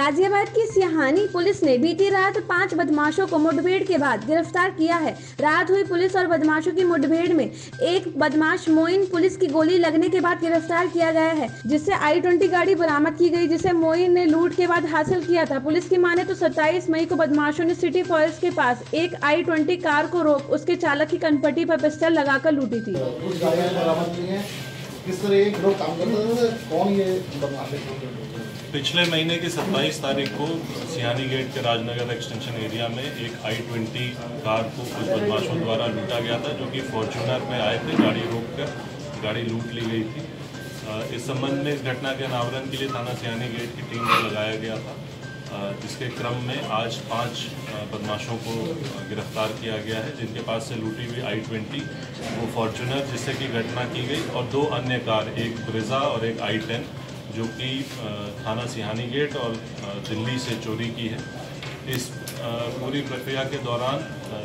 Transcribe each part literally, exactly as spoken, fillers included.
गाजियाबाद की सिहानी पुलिस ने बीती रात पांच बदमाशों को मुठभेड़ के बाद गिरफ्तार किया है। रात हुई पुलिस और बदमाशों की मुठभेड़ में एक बदमाश मोइन पुलिस की गोली लगने के बाद गिरफ्तार किया गया है, जिससे आई ट्वेंटी गाड़ी बरामद की गई, जिसे मोइन ने लूट के बाद हासिल किया था। पुलिस की माने तो सत्ताईस मई को बदमाशों ने सिटी फॉरेस्ट के पास एक आई ट्वेंटी कार को रोक उसके चालक की कनपट्टी पर पिस्टल लगाकर लूटी थी। कुछ गाड़ियां बरामद की हैं। किस तरह ये लोग काम करते थे, कौन ये बदमाश है? पिछले महीने की सत्ताईस तारीख को सिहानी गेट के राजनगर एक्सटेंशन एरिया में एक आई ट्वेंटी कार को कुछ बदमाशों द्वारा लूटा गया था, जो कि फॉर्च्यूनर में आए थे। गाड़ी रोककर गाड़ी लूट ली गई थी। इस संबंध में इस घटना के अनावरण के लिए थाना सिहानी गेट की टीम को लगाया गया था, जिसके क्रम में आज पांच बदमाशों को गिरफ्तार किया गया है, जिनके पास से लूटी हुई आई ट्वेंटी वो फॉर्च्यूनर जिससे कि घटना की गई और दो अन्य कार, एक ब्रेजा और एक आई टेन, जो कि थाना सिहानी गेट और दिल्ली से चोरी की है। इस पूरी प्रक्रिया के दौरान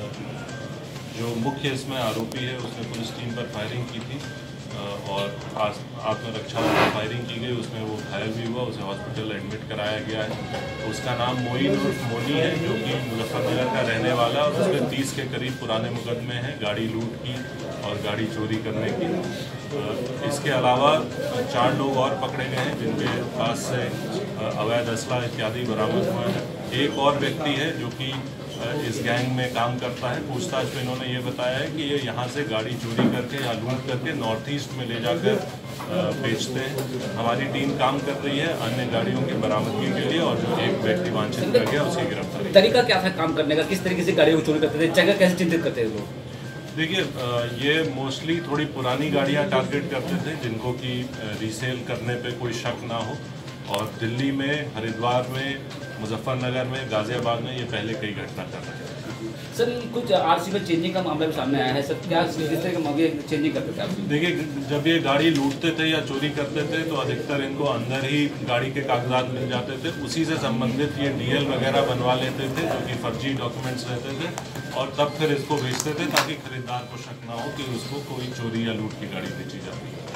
जो मुख्य इसमें आरोपी है उसने पुलिस टीम पर फायरिंग की थी और आत्मरक्षा में फायरिंग की गई। उसमें वो घायल भी हुआ, उसे हॉस्पिटल एडमिट कराया गया है। उसका नाम मोइन उर्फ मोनी है, जो कि मुजफ्फरनगर का रहने वाला है और उसके तीस के करीब पुराने मुकदमे हैं गाड़ी लूट की और गाड़ी चोरी करने की। इसके अलावा चार लोग और पकड़े गए हैं, जिनके पास से अवैध असला इत्यादि बरामद हुआ है। एक और व्यक्ति है जो कि इस गैंग में काम करता है। पूछताछ में इन्होंने ये बताया है कि ये यहाँ से गाड़ी चोरी करके या लूट करके नॉर्थ ईस्ट में ले जाकर बेचते हैं। हमारी टीम काम कर रही है अन्य गाड़ियों की बरामदगी के लिए और जो एक व्यक्ति वांछित कर गया उसकी गिरफ्तारी। तरीका क्या था काम करने का, किस तरीके से गाड़ियों को चोरी करते थे, जगह कैसे चिंतित करते थे लोग? देखिए, ये मोस्टली थोड़ी पुरानी गाड़ियाँ टारगेट करते थे, जिनको कि रीसेल करने पे कोई शक ना हो। और दिल्ली में, हरिद्वार में, मुजफ्फरनगर में, गाजियाबाद में ये पहले कई घटना कर रहे हैं। सर, कुछ आरसी में चेंजिंग का मामला भी सामने आया है सर, क्या किस तरह के मामले चेंजिंग करते थे आप? देखिए, जब ये गाड़ी लूटते थे या चोरी करते थे तो अधिकतर इनको अंदर ही गाड़ी के कागजात मिल जाते थे। उसी से संबंधित ये डीएल वगैरह बनवा लेते थे, जो कि फर्जी डॉक्यूमेंट्स रहते थे, और तब फिर इसको बेचते थे ताकि खरीदार को शक ना हो कि उसको कोई चोरी या लूट की गाड़ी बेची जाती है।